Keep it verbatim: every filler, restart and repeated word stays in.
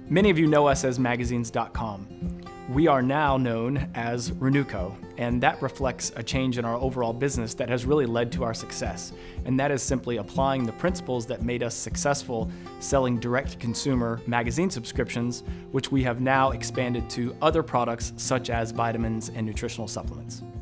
Many of you know us as magazines dot com. We are now known as Renuco, and that reflects a change in our overall business that has really led to our success. And that is simply applying the principles that made us successful selling direct-to-consumer magazine subscriptions, which we have now expanded to other products such as vitamins and nutritional supplements.